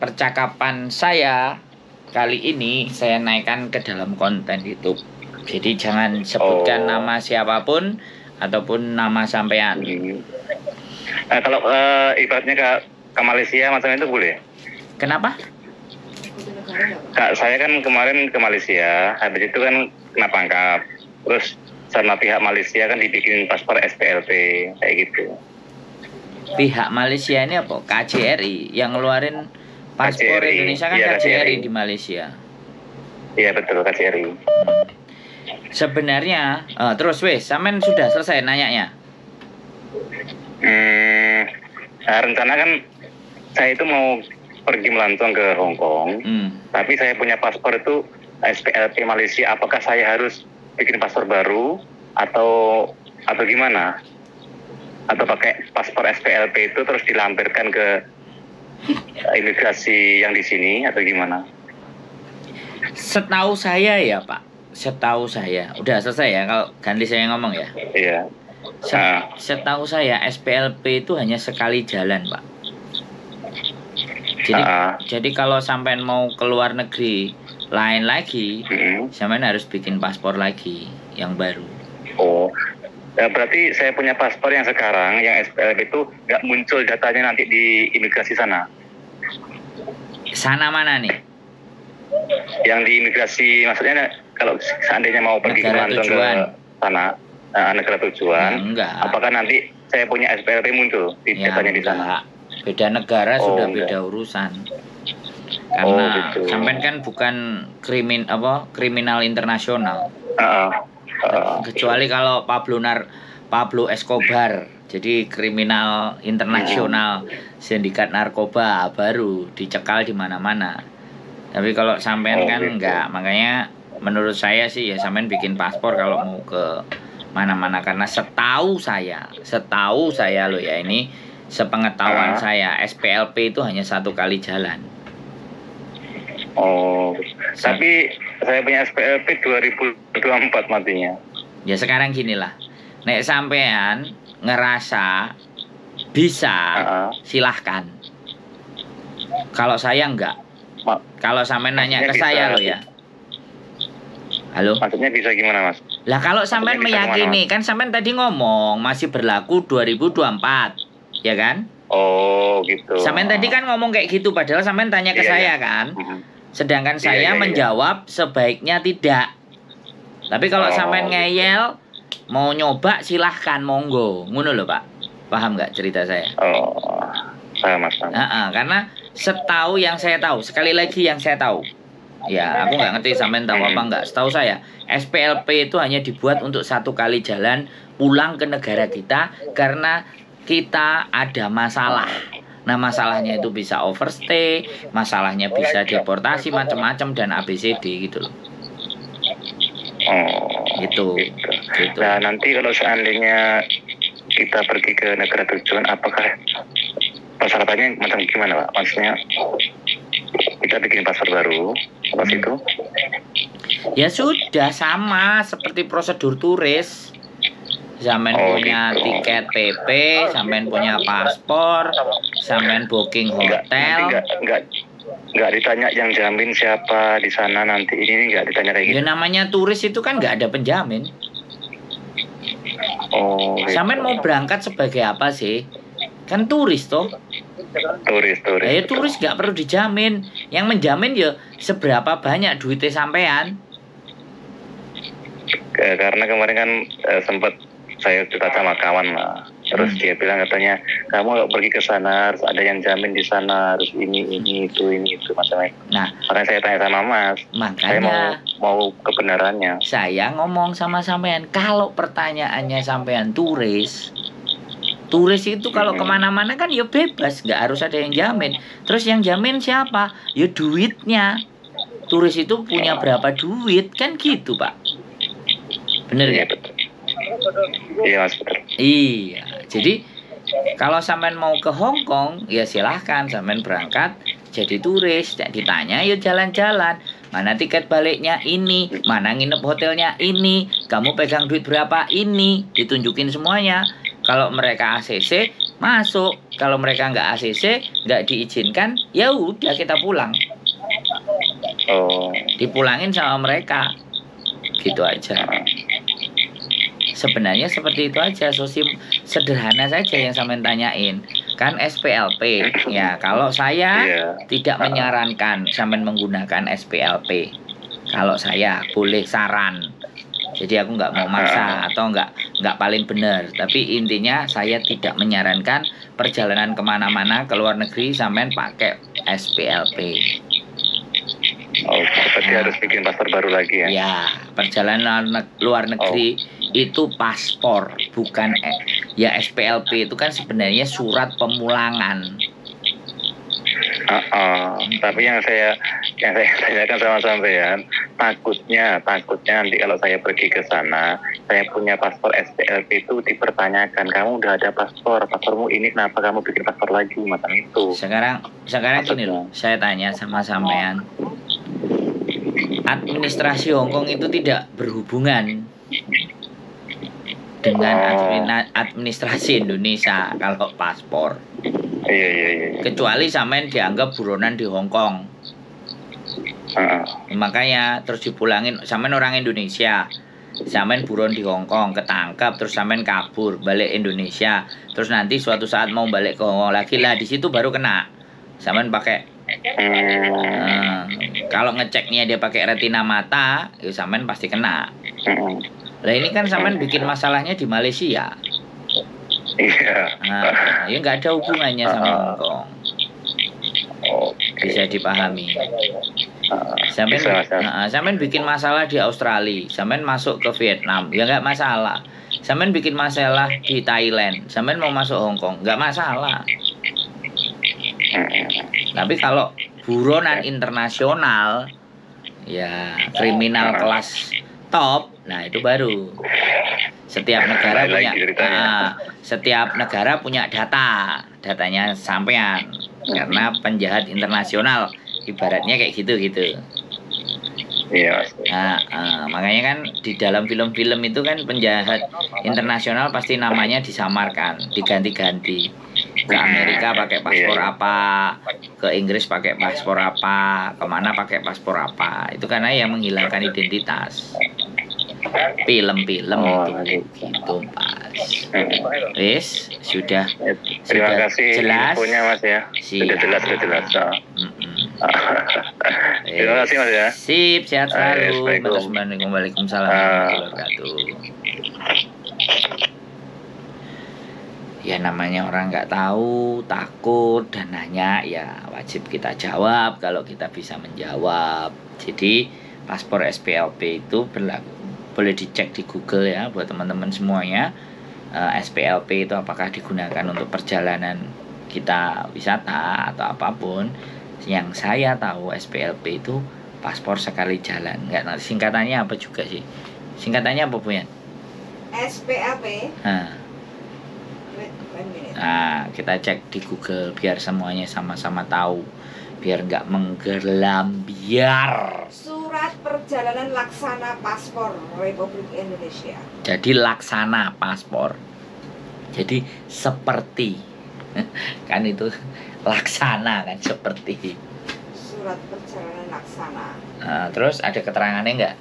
percakapan saya kali ini saya naikkan ke dalam konten YouTube. Jadi jangan sebutkan nama siapapun ataupun nama sampean. Nah, kalau ibaratnya ke Malaysia macam itu boleh? Kenapa? Kak, saya kan kemarin ke Malaysia, habis itu kan kena pangkap. Terus sama pihak Malaysia kan dibikin paspor SPLP kayak gitu. Pihak Malaysia ini apa? KJRI yang ngeluarin paspor KJRI. Indonesia kan, Iya, KJRI KJRI. di Malaysia. Iya betul, KJRI. Sebenarnya terus wes, sampean sudah selesai nanyanya? Nah, rencana kan saya itu mau pergi melancong ke Hong Kong, tapi saya punya paspor itu SPLP Malaysia. Apakah saya harus bikin paspor baru atau gimana? Atau pakai paspor SPLP itu terus dilampirkan ke imigrasi yang di sini atau gimana? Setahu saya ya Pak, setahu saya udah selesai ya, kalau ganti saya ngomong ya. Iya. Setahu saya SPLP itu hanya sekali jalan Pak. Jadi kalau sampean mau ke luar negeri lain lagi, sampean harus bikin paspor lagi yang baru. Oh, ya berarti saya punya paspor yang sekarang yang SPLP itu nggak muncul datanya nanti di imigrasi sana. Sana mana nih? Yang di imigrasi, maksudnya kalau seandainya mau pergi ke Lampung ke sana, negara tujuan, enggak. Apakah nanti saya punya SPLP muncul di datanya di sana? Beda negara sudah beda urusan. Karena gitu. sampean kan bukan kriminal internasional. Kecuali kalau Pablo Escobar, jadi kriminal internasional, sindikat narkoba baru dicekal di mana-mana. Tapi kalau sampean kan enggak, makanya menurut saya sih ya sampean bikin paspor kalau mau ke mana-mana, karena setahu saya loh ya, ini sepengetahuan saya SPLP itu hanya satu kali jalan. Tapi saya punya SPLP 2024 matinya. Ya sekarang ginilah, nek sampean ngerasa bisa, silahkan. Kalau saya enggak. Kalau sampean nanya ke saya loh ya. Halo? Maksudnya bisa gimana Mas? Lah kalau sampean meyakini, kan sampean tadi ngomong masih berlaku 2024, ya kan? Oh gitu. Sampean tadi kan ngomong kayak gitu, padahal sampean tanya ke saya kan. Sedangkan saya menjawab sebaiknya tidak. Tapi kalau sampean ngeyel, mau nyoba silahkan, monggo. Ngono loh Pak. Paham nggak cerita saya? Paham Mas. Karena setahu yang saya tahu, sekali lagi yang saya tahu. Ya, aku nggak ngerti sampean tahu apa nggak. Setahu saya, SPLP itu hanya dibuat untuk satu kali jalan pulang ke negara kita karena kita ada masalah. Nah, masalahnya itu bisa overstay, masalahnya bisa deportasi macam-macam dan ABCD gitu loh. Gitu. Nah, nanti kalau seandainya kita pergi ke negara tujuan, apakah persyaratannya macam gimana Pak? Maksudnya kita bikin paspor baru pas itu? Ya sudah, sama seperti prosedur turis. Sampean punya tiket PP, sampean punya paspor, sampean booking hotel. Nggak ditanya yang jamin siapa di sana nanti, ini nggak ditanya kayak gitu. Ya namanya turis itu kan nggak ada penjamin. Sampean mau berangkat sebagai apa sih? Kan turis toh. Turis. Ya turis nggak perlu dijamin. Yang menjamin ya seberapa banyak duitnya sampean. Karena kemarin kan sempat saya cerita sama kawan lah. Terus dia bilang katanya, kamu kalau pergi ke sana harus ada yang jamin di sana, harus ini itu macam-macam. Nah, makanya saya tanya sama Mas. Makanya saya mau kebenarannya. Saya ngomong sama sampean, kalau pertanyaannya sampean turis itu kalau kemana-mana kan ya bebas, nggak harus ada yang jamin. Terus yang jamin siapa? Ya duitnya. Turis itu punya berapa duit kan gitu Pak. Bener ya? Iya Mas, betul. Iya, jadi kalau sampean mau ke Hong Kong ya silahkan sampean berangkat jadi turis, ditanya ya jalan-jalan, mana tiket baliknya ini, mana nginep hotelnya ini, kamu pegang duit berapa ini, ditunjukin semuanya. Kalau mereka ACC masuk. Kalau mereka nggak ACC, nggak diizinkan, ya udah kita pulang. Dipulangin sama mereka, gitu aja. Sebenarnya seperti itu aja, sederhana saja yang sampean tanyain. Kan SPLP, ya kalau saya tidak menyarankan sampean menggunakan SPLP. Kalau saya boleh saran. Jadi aku nggak mau maksa atau nggak paling benar. Tapi intinya saya tidak menyarankan perjalanan kemana-mana ke luar negeri sampean pakai SPLP. Berarti harus bikin paspor baru lagi ya? Ya, perjalanan luar negeri itu paspor, bukan ya SPLP itu kan sebenarnya surat pemulangan. Tapi yang saya tanyakan sama sampean, takutnya nanti kalau saya pergi ke sana, saya punya paspor SPLP itu dipertanyakan, kamu udah ada paspormu ini kenapa kamu bikin paspor lagi, macam itu. Sekarang gini loh, saya tanya sama sampean. Administrasi Hongkong itu tidak berhubungan dengan administrasi Indonesia kalau paspor. Iya. Kecuali sampean dianggap buronan di Hongkong. Makanya terus dipulangin, sampean orang Indonesia, sampean buron di Hongkong, ketangkap terus sampean kabur balik Indonesia, terus nanti suatu saat mau balik ke Hongkong lagi lah, di situ baru kena. Sampean pakai kalau ngeceknya dia pakai retina mata, ya sampean pasti kena. Lah ini kan sampean bikin masalahnya di Malaysia. Iya. Ya nggak ada hubungannya sama Hongkong. Bisa dipahami. Sampean bikin masalah di Australia, sampean masuk ke Vietnam, ya nggak masalah. Sampean bikin masalah di Thailand, sampean mau masuk Hongkong, nggak masalah. Tapi kalau buronan internasional, ya kriminal kelas top, nah itu baru. Setiap negara punya datanya sampean, karena penjahat internasional ibaratnya kayak gitu. Iya. Makanya kan di dalam film-film itu kan penjahat internasional pasti namanya disamarkan, diganti-ganti. Ke Amerika pakai paspor apa, ke Inggris pakai paspor apa, kemana pakai paspor apa. Itu karena yang menghilangkan identitas. Film-film itu gitu, Mas. Sudah Terima kasih jelas infonya, Mas ya. Sudah jelas. Terima kasih, Mas ya. Sip, sehat selalu. Waalaikumsalam warahmatullahi wabarakatuh. Ya namanya orang nggak tahu, takut dan nanya, ya wajib kita jawab kalau kita bisa menjawab. Jadi paspor SPLP itu berlaku, boleh dicek di Google ya buat teman-teman semuanya. SPLP itu apakah digunakan untuk perjalanan kita wisata atau apapun. Yang saya tahu SPLP itu paspor sekali jalan. Nggak, singkatannya apa juga sih? Singkatannya apa, Bu ya? SPLP. Nah, kita cek di Google biar semuanya sama-sama tahu, biar nggak menggelambiar. Surat perjalanan laksana paspor Republik Indonesia. Jadi laksana paspor. Jadi seperti kan itu laksana kan seperti. Surat perjalanan laksana. Terus ada keterangannya nggak?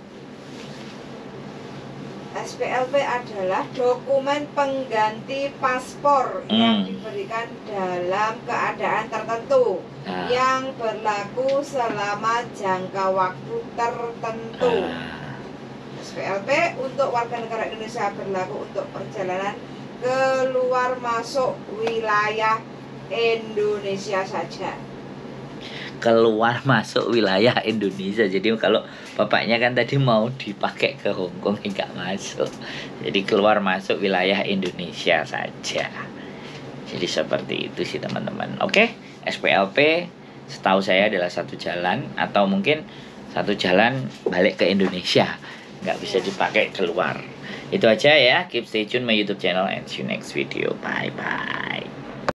SPLP adalah dokumen pengganti paspor yang diberikan dalam keadaan tertentu yang berlaku selama jangka waktu tertentu. SPLP untuk warga negara Indonesia berlaku untuk perjalanan keluar masuk wilayah Indonesia saja. Keluar masuk wilayah Indonesia. Jadi kalau bapaknya kan tadi mau dipakai ke Hongkong, nggak masuk. Jadi keluar masuk wilayah Indonesia saja. Jadi seperti itu sih teman-teman. Oke, SPLP setahu saya adalah satu jalan, atau mungkin satu jalan balik ke Indonesia, nggak bisa dipakai keluar. Itu aja ya. Keep stay tune my YouTube channel and see you next video. Bye bye.